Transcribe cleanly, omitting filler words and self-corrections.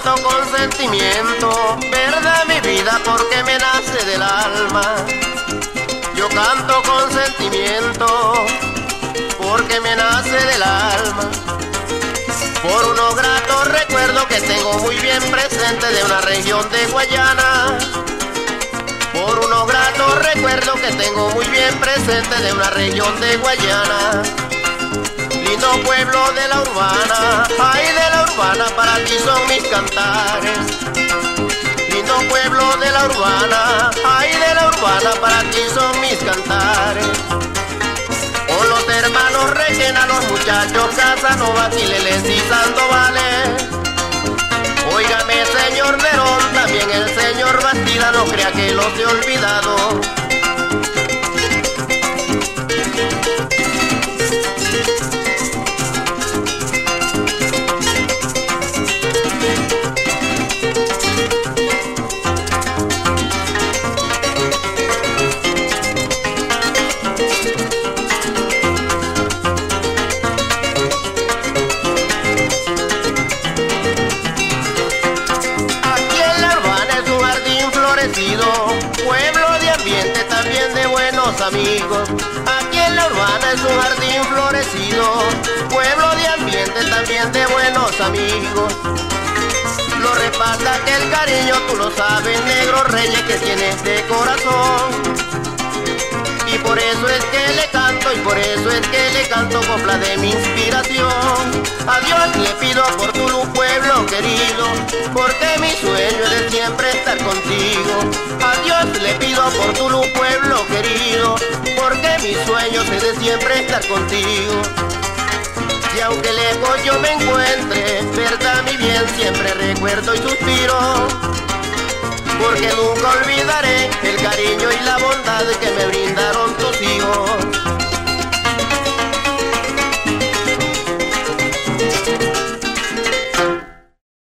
canto con sentimiento, verdad mi vida porque me nace del alma. Yo canto con sentimiento porque me nace del alma. Por unos gratos recuerdos que tengo muy bien presente de una región de Guayana. Por unos gratos recuerdos que tengo muy bien presente de una región de Guayana. Lindo pueblo de la urbana, ay de la urbana, para ti son mis cantares. Lindo pueblo de la urbana, ay de la urbana, para ti son mis cantares. Con los hermanos Requena, los muchachos Casanova, Quileles y Sandovales. Óigame señor Nerón, también el señor Bastida, no crea que los he olvidado. Pueblo de ambiente, también de buenos amigos. Aquí en la urbana es un jardín florecido. Pueblo de ambiente, también de buenos amigos. Lo repasa que el cariño, tú lo sabes, negro Reyes, que tienes de corazón. Y por eso es que le canto, y por eso es que le canto copla de mi inspiración. A Dios le pido por tu luz, pueblo querido, porque mi sueño es de siempre estar contigo. A Dios le pido por tu luz, pueblo querido, porque mi sueño es de siempre estar contigo. Y aunque lejos yo me encuentre, verdad mi bien, siempre recuerdo y suspiro, porque nunca olvidaré el cariño y la bondad que me brindaron tus